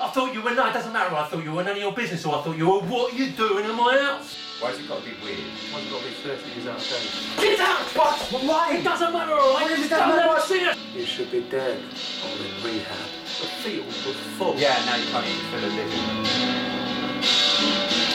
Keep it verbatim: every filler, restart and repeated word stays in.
I thought you were, no, it doesn't matter what I thought you were, none of your business, or I thought you were, what are you doing in my house? Why's it got to be weird? Why's it got to be thirty years out of date? Get out! What? Why? It doesn't matter, all right? Why does it Don't matter? ever see it! You should be dead or in rehab. The field was full. Yeah, now you can't eat fill a living room.